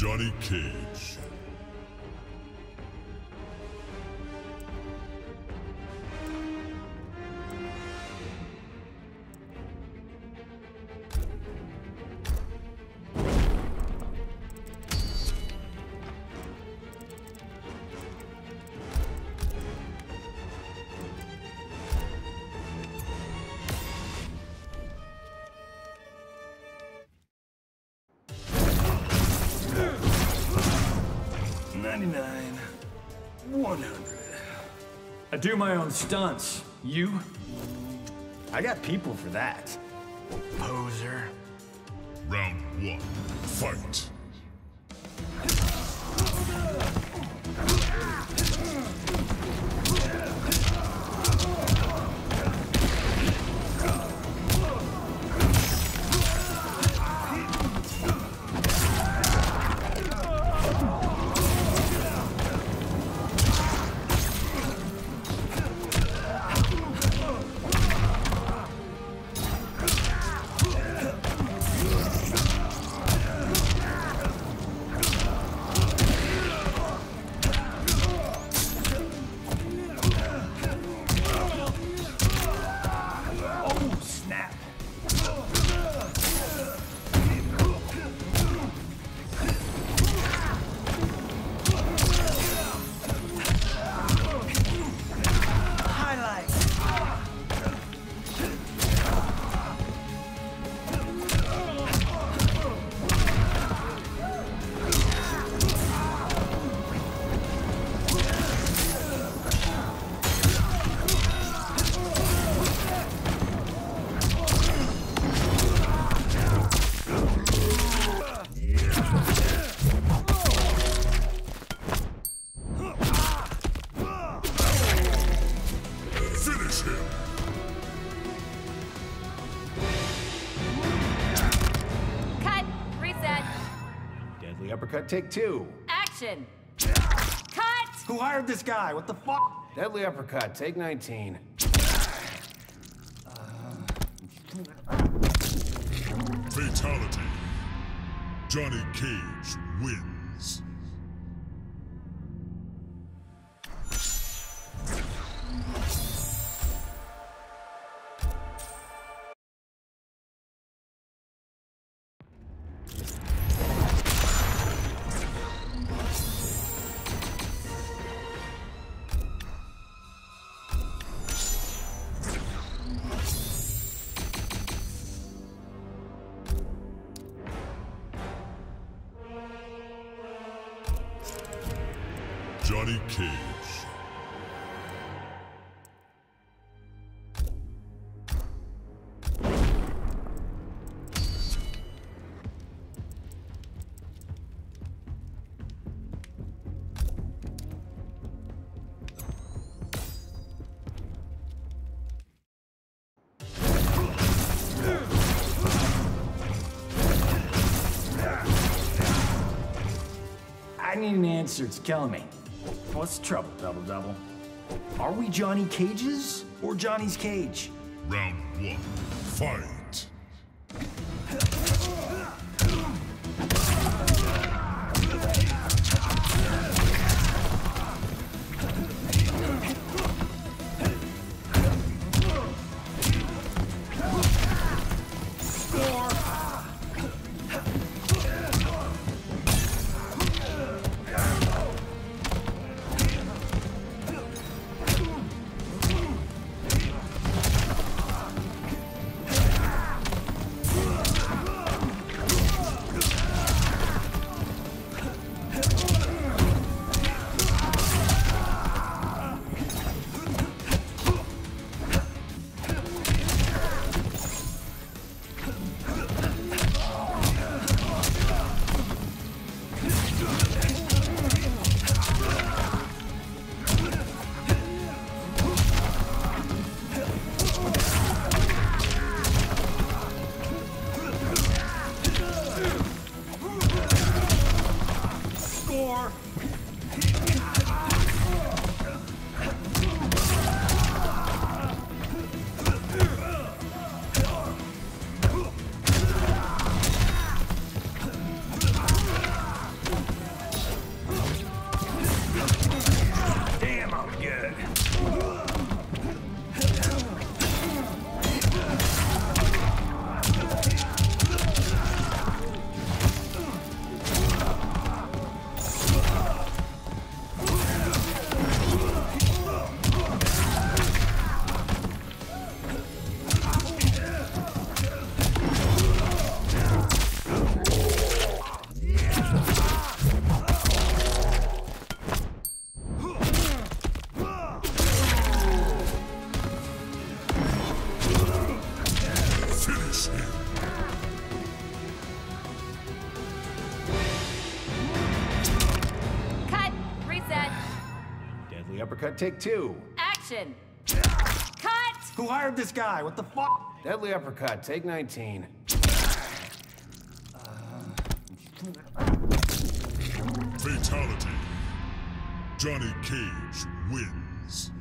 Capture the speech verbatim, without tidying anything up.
Johnny Cage. ninety-nine, one hundred. I do my own stunts. You? I got people for that. Poser. Round one, fight. Uppercut, take two. Action! Cut! Who hired this guy? What the fuck? Deadly uppercut, take nineteen. Fatality. Johnny Cage wins. Johnny Cage. I need an answer. It's killing me. What's the trouble, Double Double? Are we Johnny Cages or Johnny's Cage? Round one, fight. Deadly uppercut, take two. Action. Cut. Who hired this guy? What the fuck? Deadly uppercut, take nineteen. Fatality. Johnny Cage wins.